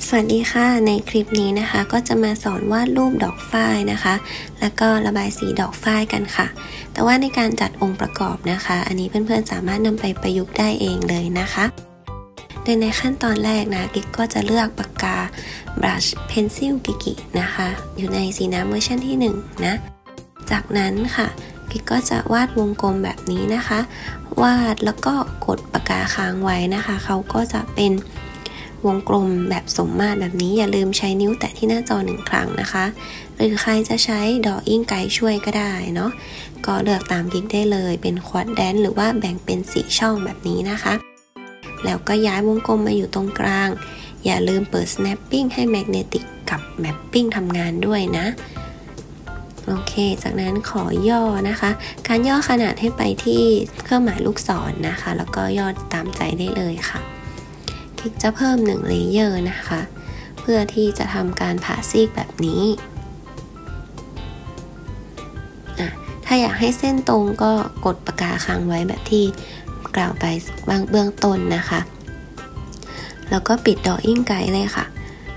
สวัสดีค่ะในคลิปนี้นะคะก็จะมาสอนวาดรูปดอกฝ้ายนะคะแล้วก็ระบายสีดอกฝ้ายกันค่ะแต่ว่าในการจัดองค์ประกอบนะคะอันนี้เพื่อนๆสามารถนำไปประยุกต์ได้เองเลยนะคะโดยในขั้นตอนแรกนะกิ๊กก็จะเลือกปากกา Brush Pencil กิกินะคะอยู่ในสีน้ำเวอร์ชันที่1นะจากนั้นค่ะกิ๊กก็จะวาดวงกลมแบบนี้นะคะวาดแล้วก็กดปากกาค้างไว้นะคะเขาก็จะเป็นวงกลมแบบสมมาตรแบบนี้อย่าลืมใช้นิ้วแตะที่หน้าจอ1ครั้งนะคะหรือใครจะใช้Drawing Guideช่วยก็ได้เนาะก็เลือกตามกิ๊กได้เลยเป็นควอดแดนหรือว่าแบ่งเป็น4ช่องแบบนี้นะคะแล้วก็ย้ายวงกลมมาอยู่ตรงกลางอย่าลืมเปิด snapping ให้ magnetic กับ mapping ทำงานด้วยนะโอเคจากนั้นขอย่อนะคะการย่อขนาดให้ไปที่เครื่องหมายลูกศรนะคะแล้วก็ย่อตามใจได้เลยค่ะกิ๊กจะเพิ่ม1เลเยอร์นะคะเพื่อที่จะทำการผ่าซีกแบบนี้ถ้าอยากให้เส้นตรงก็กดปากกาค้างไว้แบบที่กล่าวไปเบื้องต้นนะคะแล้วก็ปิด Drawing Guide เลยค่ะ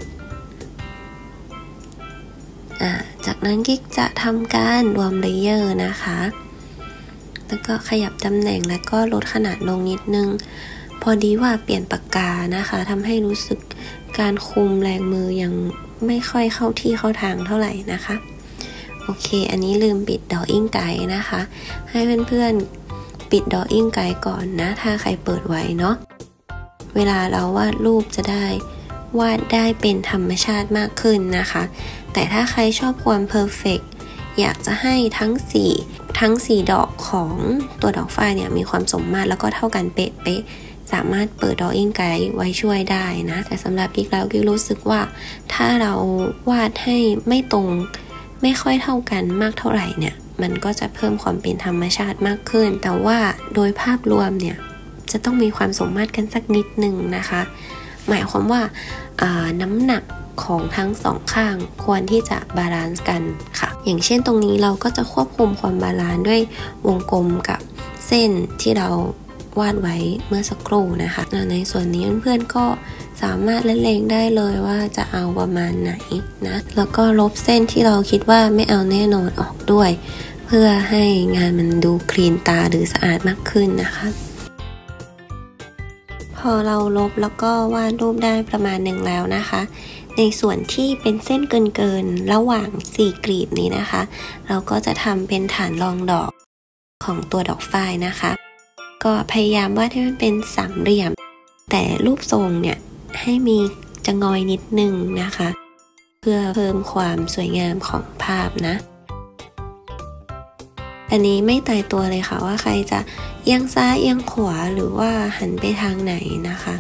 จากนั้นกิ๊กจะทำการรวมเลเยอร์นะคะแล้วก็ขยับตำแหน่งแล้วก็ลดขนาดลงนิดนึงพอดีว่าเปลี่ยนปากกานะคะทำให้รู้สึกการคุมแรงมือยังไม่ค่อยเข้าที่เข้าทางเท่าไหร่นะคะโอเคอันนี้ลืมปิด Drawing Guide นะคะให้เพื่อนๆปิด Drawing Guide ก่อนนะถ้าใครเปิดไว้เนาะเวลาเราวาดรูปจะได้วาดได้เป็นธรรมชาติมากขึ้นนะคะแต่ถ้าใครชอบความเพอร์เฟกต์อยากจะให้ทั้ง4ดอกของตัวดอกฝ้ายเนี่ยมีความสมมาตรแล้วก็เท่ากันเป๊ะๆสามารถเปิด Drawing Guide ไว้ช่วยได้นะแต่สำหรับกิ๊กแล้วกิ๊กรู้สึกว่าถ้าเราวาดให้ไม่ตรงไม่ค่อยเท่ากันมากเท่าไหร่เนี่ยมันก็จะเพิ่มความเป็นธรรมชาติมากขึ้นแต่ว่าโดยภาพรวมเนี่ยจะต้องมีความสมมาตรกันสักนิดนึงนะคะหมายความว่าน้ำหนักของทั้งสองข้างควรที่จะบาลานซ์กันค่ะอย่างเช่นตรงนี้เราก็จะควบคุมความบาลานซ์ด้วยวงกลมกับเส้นที่เราวาดไว้เมื่อสักครู่นะคะในส่วนนี้เพื่อนๆก็สามารถเล็งได้เลยว่าจะเอาประมาณไหนนะแล้วก็ลบเส้นที่เราคิดว่าไม่เอาแน่นอนออกด้วยเพื่อให้งานมันดูคลีนตาหรือสะอาดมากขึ้นนะคะพอเราลบแล้วก็วาดรูปได้ประมาณหนึ่งแล้วนะคะในส่วนที่เป็นเส้นเกินระหว่าง4กลีบนี้นะคะเราก็จะทำเป็นฐานรองดอกของตัวดอกฝ้ายนะคะก็พยายามวาดให้มันเป็นสามเหลี่ยมแต่รูปทรงเนี่ยให้มีจะงอยนิดนึงนะคะเพื่อเพิ่มความสวยงามของภาพนะอันนี้ไม่ตายตัวเลยค่ะว่าใครจะเอียงซ้ายเอียงขวาหรือว่าหันไปทางไหนนะคะ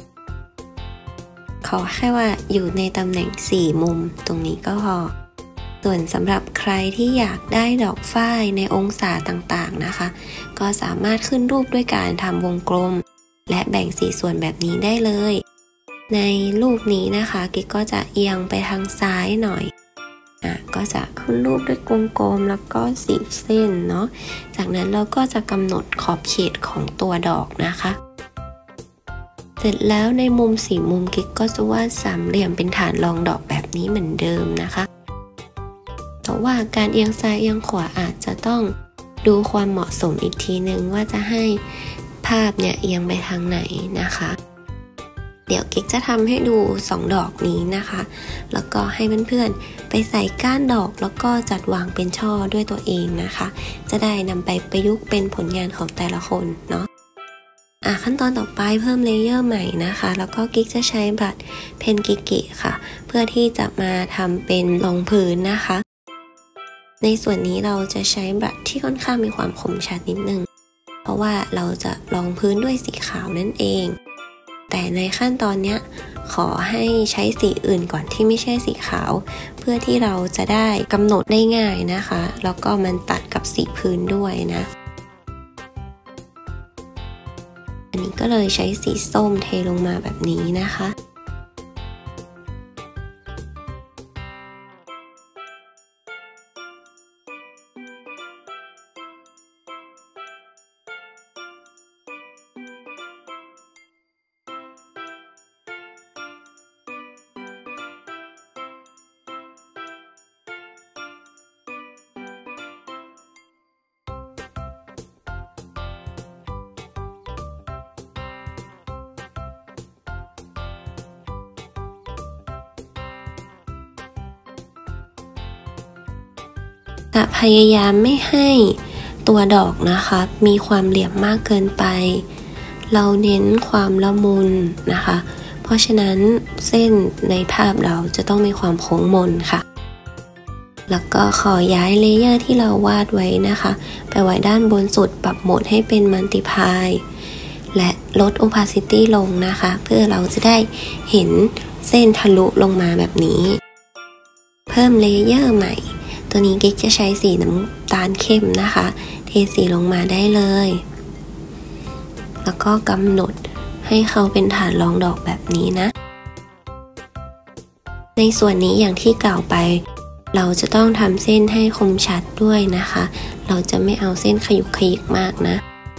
ขอแค่ว่าอยู่ในตำแหน่ง4มุมตรงนี้ก็พอส่วนสำหรับใครที่อยากได้ดอกฝ้ายในองศาต่างๆนะคะก็สามารถขึ้นรูปด้วยการทำวงกลมและแบ่ง4ส่วนแบบนี้ได้เลยในรูปนี้นะคะกิ๊กก็จะเอียงไปทางซ้ายหน่อยก็จะขึ้นรูปด้วยวงกลมแล้วก็4เส้นเนาะจากนั้นเราก็จะกำหนดขอบเขตของตัวดอกนะคะเสร็จแล้วในมุม4มุมกิ๊กก็จะวาดสามเหลี่ยมเป็นฐานรองดอกแบบนี้เหมือนเดิมนะคะแต่ว่าการเอียงซ้ายเอียงขวาอาจจะต้องดูความเหมาะสมอีกทีนึงว่าจะให้ภาพเนี่ยเอียงไปทางไหนนะคะเดี๋ยวกิ๊กจะทำให้ดู2ดอกนี้นะคะแล้วก็ให้เพื่อนๆไปใส่ก้านดอกแล้วก็จัดวางเป็นช่อด้วยตัวเองนะคะจะได้นำไปประยุกต์เป็นผลงานของแต่ละคนเนาะขั้นตอนต่อไปเพิ่มเลเยอร์ใหม่นะคะแล้วก็กิ๊กจะใช้บัตรเพนกิกิค่ะเพื่อที่จะมาทำเป็นรองพื้นนะคะในส่วนนี้เราจะใช้บัตรที่ค่อนข้างมีความคมชัดนิดนึงเพราะว่าเราจะรองพื้นด้วยสีขาวนั่นเองแต่ในขั้นตอนนี้ขอให้ใช้สีอื่นก่อนที่ไม่ใช่สีขาวเพื่อที่เราจะได้กำหนดได้ง่ายนะคะแล้วก็มันตัดกับสีพื้นด้วยนะอันนี้ก็เลยใช้สีส้มเทลงมาแบบนี้นะคะจะพยายามไม่ให้ตัวดอกนะคะมีความเหลี่ยมมากเกินไปเราเน้นความละมุนนะคะเพราะฉะนั้นเส้นในภาพเราจะต้องมีความโค้งมนค่ะแล้วก็ขอย้ายเลเยอร์ที่เราวาดไว้นะคะไปไว้ด้านบนสุดปรับโหมดให้เป็นมัลติพายและลด opacity ลงนะคะเพื่อเราจะได้เห็นเส้นทะลุลงมาแบบนี้เพิ่มเลเยอร์ใหม่ตัวนี้กิ๊กจะใช้สีน้ำตาลเข้มนะคะเทสีลงมาได้เลยแล้วก็กำหนดให้เขาเป็นฐานรองดอกแบบนี้นะในส่วนนี้อย่างที่กล่าวไปเราจะต้องทำเส้นให้คมชัดด้วยนะคะเราจะไม่เอาเส้นขยุกขยิกมากนะ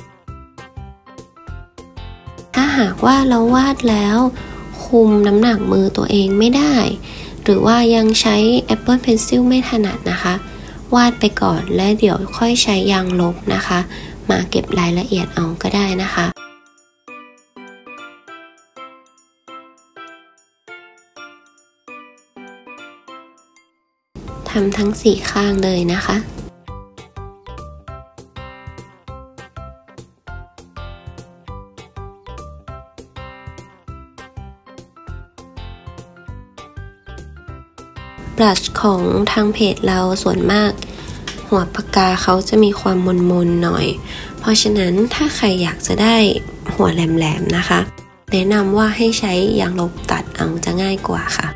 ถ้าหากว่าเราวาดแล้วคุมน้ำหนักมือตัวเองไม่ได้หรือว่ายังใช้ Apple Pencil ไม่ถนัดนะคะวาดไปก่อนและเดี๋ยวค่อยใช้ยางลบนะคะมาเก็บรายละเอียดเอาก็ได้นะคะทำทั้ง4ข้างเลยนะคะบลัชของทางเพจเราส่วนมากหัวปากกาเขาจะมีความมนๆหน่อยเพราะฉะนั้นถ้าใครอยากจะได้หัวแหลมๆนะคะแนะนำว่าให้ใช้ยางลบตัดเอาจะง่ายกว่าค่ะ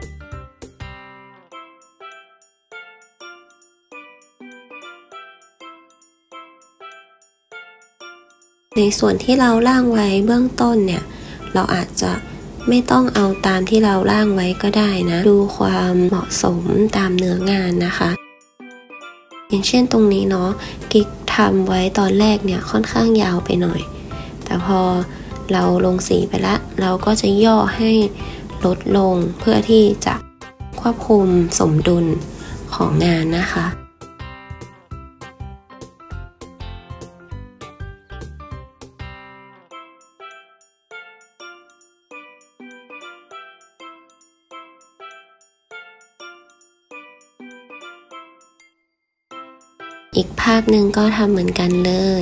ในส่วนที่เราร่างไว้เบื้องต้นเนี่ยเราอาจจะไม่ต้องเอาตามที่เราร่างไว้ก็ได้นะดูความเหมาะสมตามเนื้องานนะคะอย่างเช่นตรงนี้เนาะกิ๊กทำไว้ตอนแรกเนี่ยค่อนข้างยาวไปหน่อยแต่พอเราลงสีไปแล้วเราก็จะย่อให้ลดลงเพื่อที่จะควบคุมสมดุลของงานนะคะอีกภาพหนึ่งก็ทำเหมือนกันเลย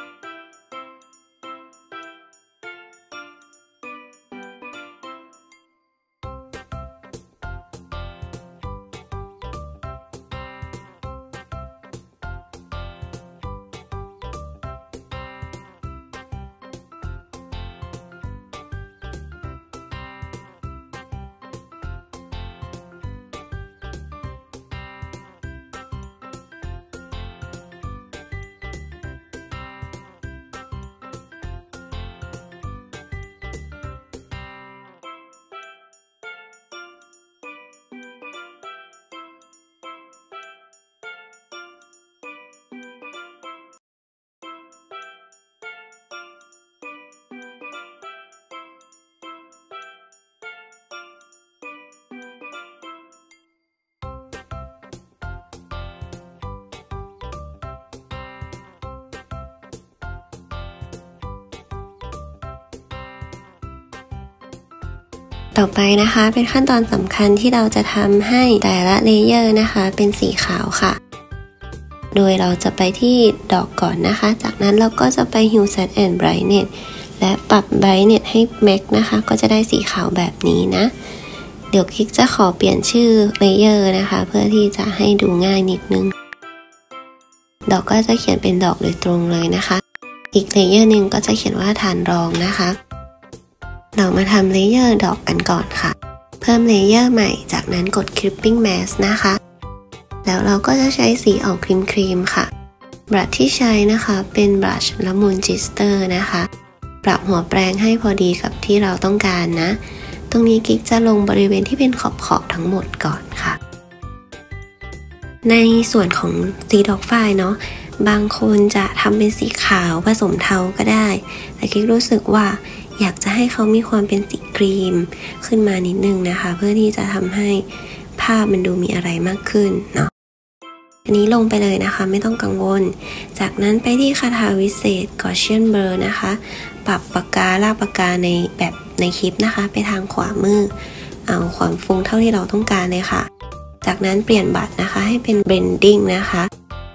ต่อไปนะคะเป็นขั้นตอนสำคัญที่เราจะทำให้แต่ละเลเยอร์นะคะเป็นสีขาวค่ะโดยเราจะไปที่ดอกก่อนนะคะจากนั้นเราก็จะไป Hue Set and Brightness และปรับ Brightness ให้ Max นะคะก็จะได้สีขาวแบบนี้นะเดี๋ยวกิ๊กจะขอเปลี่ยนชื่อเลเยอร์นะคะเพื่อที่จะให้ดูง่ายนิดนึงดอกก็จะเขียนเป็นดอกโดยตรงเลยนะคะอีกเลเยอร์หนึ่งก็จะเขียนว่าฐานรองนะคะเรามาทำเลเยอร์ดอกกันก่อนค่ะเพิ่มเลเยอร์ใหม่จากนั้นกด Clipping Mask นะคะแล้วเราก็จะใช้สีออกครีมค่ะบรัชที่ใช้นะคะเป็นบรัชละมุนจิสเตอร์นะคะปรับหัวแปรงให้พอดีกับที่เราต้องการนะตรงนี้กิ๊กจะลงบริเวณที่เป็นขอบทั้งหมดก่อนค่ะในส่วนของสีดอกฝ้ายเนาะบางคนจะทำเป็นสีขาวผสมเทาก็ได้แต่กิ๊กรู้สึกว่าอยากจะให้เขามีความเป็นสีครีมขึ้นมานิดนึงนะคะเพื่อที่จะทำให้ภาพมันดูมีอะไรมากขึ้นเนาะอันนี้ลงไปเลยนะคะไม่ต้องกังวลจากนั้นไปที่คาถาวิเศษ Gaussian Blur นะคะปรับปากกาลากปากกาในแบบในคลิปนะคะไปทางขวามือเอาความฟุ้งเท่าที่เราต้องการเลยค่ะจากนั้นเปลี่ยนบัตรนะคะให้เป็น Blending นะคะ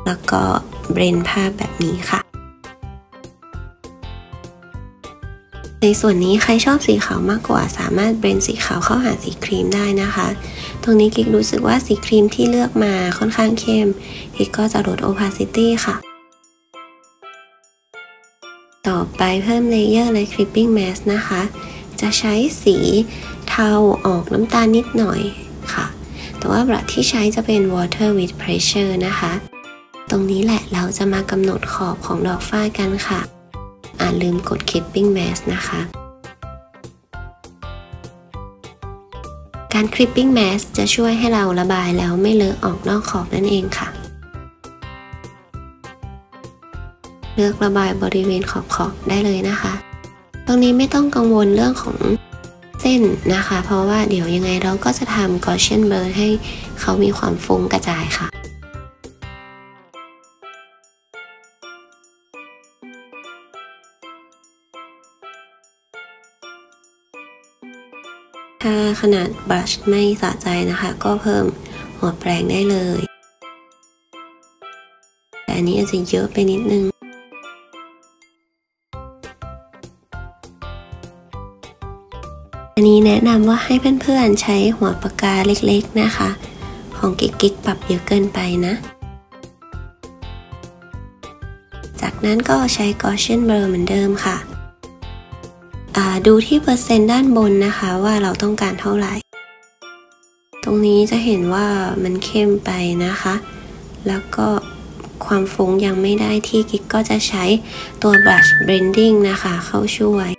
แล้วก็เบรนภาพแบบนี้ค่ะในส่วนนี้ใครชอบสีขาวมากกว่าสามารถเบรนสีขาวเข้าหาสีครีมได้นะคะตรงนี้กิ๊กรู้สึกว่าสีครีมที่เลือกมาค่อนข้างเข้มกิ๊กก็จะลด opacity ค่ะต่อไปเพิ่มเลเยอร์และ clipping mask นะคะจะใช้สีเทาออกน้ำตาลนิดหน่อยค่ะแต่ว่าบลัชที่ใช้จะเป็น water with pressure นะคะตรงนี้แหละเราจะมากำหนดขอบของดอกฝ้ายกันค่ะลืมกด clipping mask นะคะการ clipping mask จะช่วยให้เราระบายแล้วไม่เลอะออกนอกขอบนั่นเองค่ะเลือกระบายบริเวณขอบได้เลยนะคะตรงนี้ไม่ต้องกังวลเรื่องของเส้นนะคะเพราะว่าเดี๋ยวยังไงเราก็จะทำ Gaussian blur ให้เขามีความฟุ้งกระจายค่ะถ้าขนาดบลัชไม่สะใจนะคะก็เพิ่มหัวแปรงได้เลยแต่อันนี้อาจจะเยอะไปนิดนึงอันนี้แนะนำว่าให้เพื่อนๆใช้หัวปากกาเล็กๆนะคะของกิ๊กปรับเยอะเกินไปนะจากนั้นก็ใช้ Gaussian blur เหมือนเดิมค่ะดูที่เปอร์เซ็นต์ด้านบนนะคะว่าเราต้องการเท่าไหร่ตรงนี้จะเห็นว่ามันเข้มไปนะคะแล้วก็ความฟุ้งยังไม่ได้ที่กิ๊กก็จะใช้ตัว brush blending นะคะเข้าช่วย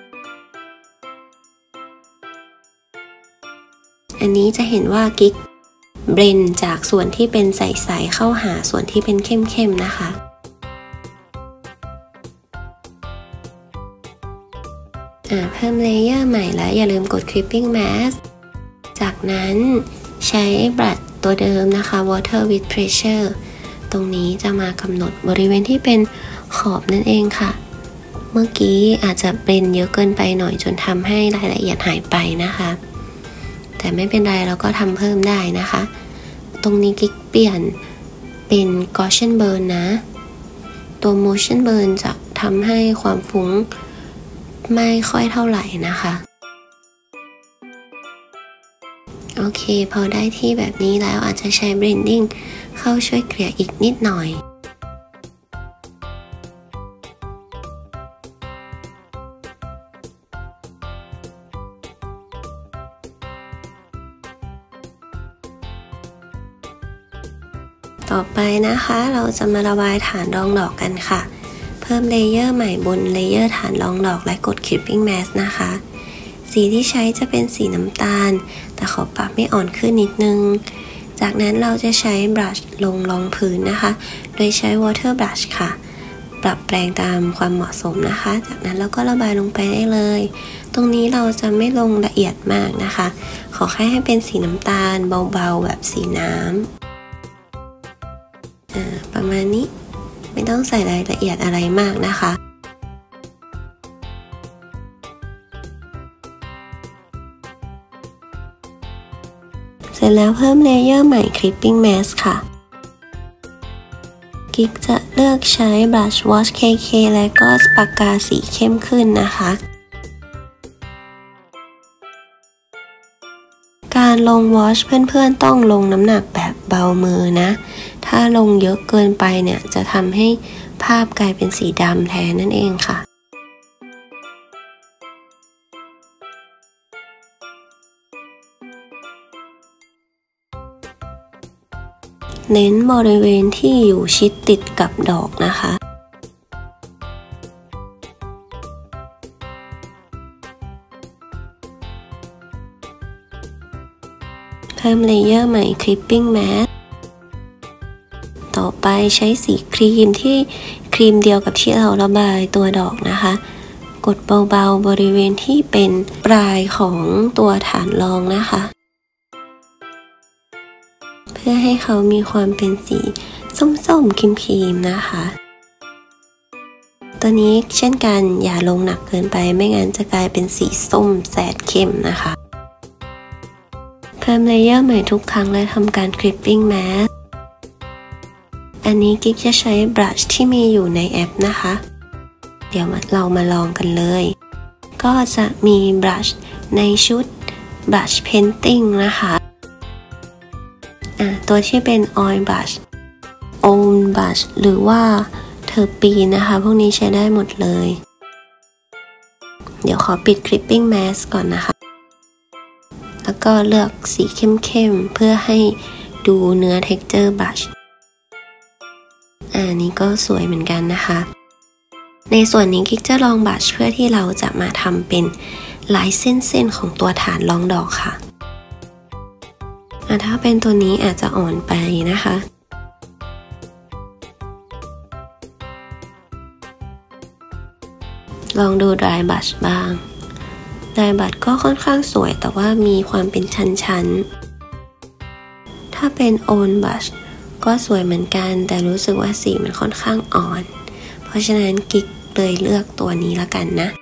อันนี้จะเห็นว่ากิ๊กเบรนจากส่วนที่เป็นใสๆเข้าหาส่วนที่เป็นเข้มๆนะคะเพิ่มเลเยอร์ใหม่แล้วอย่าลืมกด clipping mask จากนั้นใช้บลัชตัวเดิมนะคะ water with pressure ตรงนี้จะมากำหนดบริเวณที่เป็นขอบนั่นเองค่ะเมื่อกี้อาจจะเป็นเยอะเกินไปหน่อยจนทำให้รายละเอียดหายไปนะคะแต่ไม่เป็นไรเราก็ทำเพิ่มได้นะคะตรงนี้กิ๊กเปลี่ยนเป็น Gaussian burn นะตัว motion burn จะทำให้ความฟุ้งไม่ค่อยเท่าไหร่นะคะโอเคพอได้ที่แบบนี้แล้วอาจจะใช้ blending เข้าช่วยเกลี่ยอีกนิดหน่อยต่อไปนะคะเราจะมาระบายฐานรองดอกกันค่ะเพิ่มเลเยอร์ใหม่บนเลเยอร์ฐานรองดอกและกด clipping mask นะคะสีที่ใช้จะเป็นสีน้ำตาลแต่ขอปรับให้อ่อนขึ้นนิดนึงจากนั้นเราจะใช้บลัชลงรองพื้นนะคะโดยใช้ water brush ค่ะปรับแปลงตามความเหมาะสมนะคะจากนั้นเราก็ระบายลงไปได้เลยตรงนี้เราจะไม่ลงละเอียดมากนะคะขอแค่ให้เป็นสีน้ำตาลเบาๆแบบสีน้ำประมาณนี้ไม่ต้องใส่รายละเอียดอะไรมากนะคะเสร็จแล้วเพิ่มเลเยอร์ใหม่ clipping mask ค่ะกิ๊กจะเลือกใช้ brush wash KK และก็ปากกาสีเข้มขึ้นนะคะการลง wash เพื่อนๆต้องลงน้ำหนักแบบเบามือนะถ้าลงเยอะเกินไปเนี่ยจะทำให้ภาพกลายเป็นสีดำแทนนั่นเองค่ะเน้นบริเวณที่อยู่ชิดติดกับดอกนะคะเพิ่มเลเยอร์ใหม่ clipping mask ต่อไปใช้สีครีมที่ครีมเดียวกับที่เราระบายตัวดอกนะคะกดเบาๆบริเวณที่เป็นปลายของตัวฐานรองนะคะเพื่อให้เขามีความเป็นสีส้มๆครีมๆนะคะตัวนี้เช่นกันอย่าลงหนักเกินไปไม่งั้นจะกลายเป็นสีส้มแสดเข้มนะคะเพิ่มเลเยอร์ใหม่ทุกครั้งและทำการ clipping mask อัอันนี้กิ๊กจะใช้บรัชที่มีอยู่ในแอปนะคะเดี๋ยวเรามาลองกันเลยก็จะมีบรัชในชุด Brush Painting นะคะตัวที่เป็น Oil Brush Own Brush หรือว่าเทอร์ปีนะคะพวกนี้ใช้ได้หมดเลยเดี๋ยวขอปิด Clipping Mask ก่อนนะคะแล้วก็เลือกสีเข้มๆเพื่อให้ดูเนื้อ Texture Brush อันนี้ก็สวยเหมือนกันนะคะในส่วนนี้กิ๊กจะลองบรัชเพื่อที่เราจะมาทำเป็นลายเส้นๆของตัวฐานรองดอกค่ะถ้าเป็นตัวนี้อาจจะอ่อนไปนะคะลองดู dry brush บ้าง dry brush ก็ค่อนข้างสวยแต่ว่ามีความเป็นชั้นๆถ้าเป็น own brush ก็สวยเหมือนกันแต่รู้สึกว่าสีมันค่อนข้างอ่อนเพราะฉะนั้นกิ๊กเลยเลือกตัวนี้ละกันนะ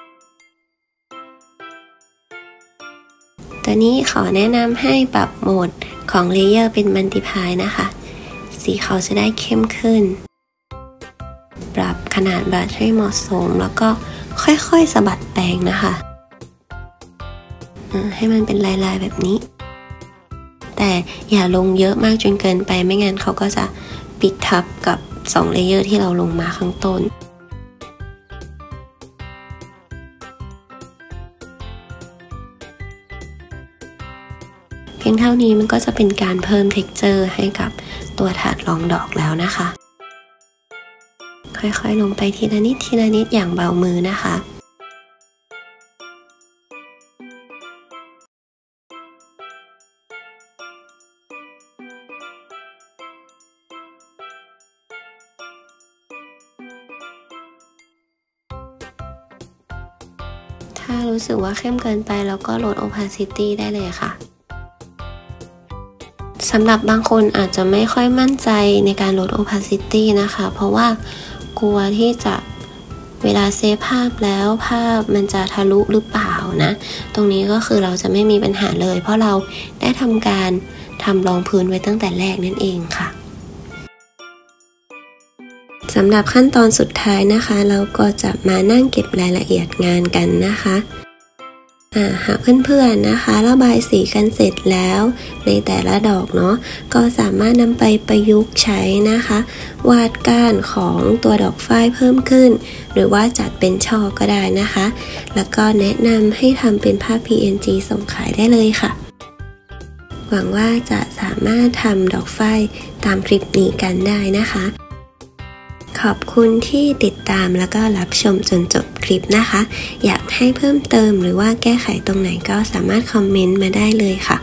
ตัวนี้ขอแนะนำให้ปรับโหมดของเลเยอร์เป็น Multiply นะคะสีเขาจะได้เข้มขึ้นปรับขนาดบรัชให้เหมาะสมแล้วก็ค่อยๆสะบัดแปรงนะคะให้มันเป็นลายๆแบบนี้แต่อย่าลงเยอะมากจนเกินไปไม่งั้นเขาก็จะปิดทับกับ2เลเยอร์ที่เราลงมาข้างต้นเพียงเท่านี้มันก็จะเป็นการเพิ่ม texture ให้กับตัวถาดรองดอกแล้วนะคะค่อยๆลงไปทีละนิดทีละนิดอย่างเบามือนะคะถ้ารู้สึกว่าเข้มเกินไปแล้วก็ลด opacity ได้เลยค่ะสำหรับบางคนอาจจะไม่ค่อยมั่นใจในการลด opacity นะคะเพราะว่ากลัวที่จะเวลาเซฟภาพแล้วภาพมันจะทะลุหรือเปล่านะตรงนี้ก็คือเราจะไม่มีปัญหาเลยเพราะเราได้ทำการทำรองพื้นไว้ตั้งแต่แรกนั่นเองค่ะสำหรับขั้นตอนสุดท้ายนะคะเราก็จะมานั่งเก็บรายละเอียดงานกันนะคะหากเพื่อนๆนะคะระบายสีกันเสร็จแล้วในแต่ละดอกเนาะก็สามารถนำไปประยุกต์ใช้นะคะวาดก้านของตัวดอกฝ้ายเพิ่มขึ้นหรือว่าจัดเป็นช่อก็ได้นะคะแล้วก็แนะนำให้ทำเป็นภาพ PNG ส่งขายได้เลยค่ะหวังว่าจะสามารถทำดอกฝ้ายตามคลิปนี้กันได้นะคะขอบคุณที่ติดตามแล้วก็รับชมจนจบคลิปนะคะอยากให้เพิ่มเติมหรือว่าแก้ไขตรงไหนก็สามารถคอมเมนต์มาได้เลยค่ะ